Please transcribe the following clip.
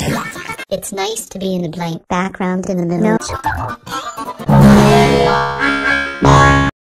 It's nice to be in a blank background in the middle.